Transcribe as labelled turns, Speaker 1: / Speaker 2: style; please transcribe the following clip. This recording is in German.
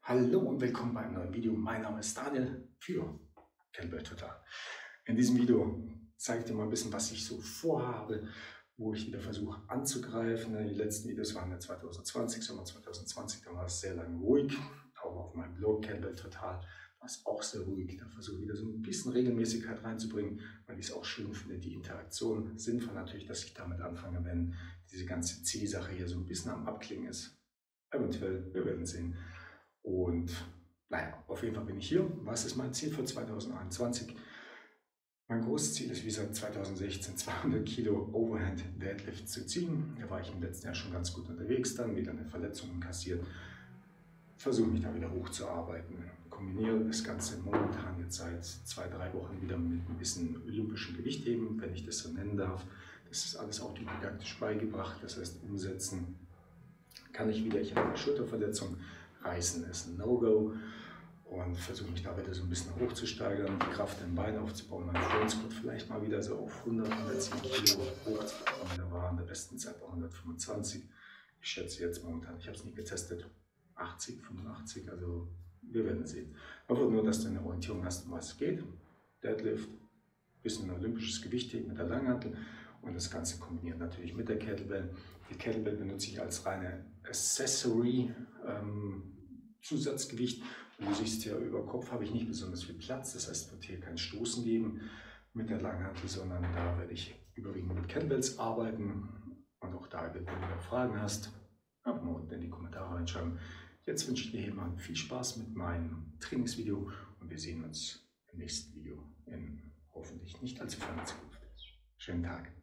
Speaker 1: Hallo und willkommen bei einem neuen Video. Mein Name ist Daniel für Kettlebell Total. In diesem Video zeige ich dir mal ein bisschen, was ich so vorhabe, wo ich wieder versuche anzugreifen. Die letzten Videos waren ja 2020, Sommer 2020, da war es sehr lange ruhig. Auch auf meinem Blog Kettlebell Total war es auch sehr ruhig. Da versuche ich wieder so ein bisschen Regelmäßigkeit reinzubringen, weil ich es auch schön finde, die Interaktion. Sinnvoll natürlich, dass ich damit anfange, wenn diese ganze Zielsache hier so ein bisschen am Abklingen ist. Eventuell, wir werden sehen. Und naja, auf jeden Fall bin ich hier. Was ist mein Ziel für 2021? Mein großes Ziel ist wie seit 2016 200 Kilo Overhand Deadlift zu ziehen. Da war ich im letzten Jahr schon ganz gut unterwegs, dann wieder eine Verletzung kassiert. Versuche mich da wieder hochzuarbeiten. Kombiniere das Ganze momentan jetzt seit 2-3 Wochen wieder mit ein bisschen olympischem Gewichtheben, wenn ich das so nennen darf. Das ist alles autodidaktisch beigebracht, das heißt umsetzen kann ich wieder. Ich habe eine Schulterverletzung. Reißen ist ein No-Go und versuche mich da wieder so ein bisschen hochzusteigern, die Kraft im Bein aufzubauen, meinen Front Squat vielleicht mal wieder so auf 100, 110 Kilo hochzubekommen. Da war in der besten Zeit bei 125. Ich schätze jetzt momentan, ich habe es nie getestet, 80, 85, also wir werden sehen. Einfach nur, dass du eine Orientierung hast, um was es geht. Deadlift, bisschen olympisches Gewichtheben mit der Langhantel und das Ganze kombiniert natürlich mit der Kettlebell. Die Kettlebell benutze ich als reine Accessory, Zusatzgewicht. Und du siehst ja, über Kopf habe ich nicht besonders viel Platz, das heißt, es wird hier kein Stoßen geben mit der Langhantel, sondern da werde ich überwiegend mit Kettlebells arbeiten. Und auch da, wenn du wieder Fragen hast, einfach mal unten in die Kommentare reinschreiben. Jetzt wünsche ich dir hier mal viel Spaß mit meinem Trainingsvideo und wir sehen uns im nächsten Video in hoffentlich nicht allzu ferner Zukunft. Schönen Tag.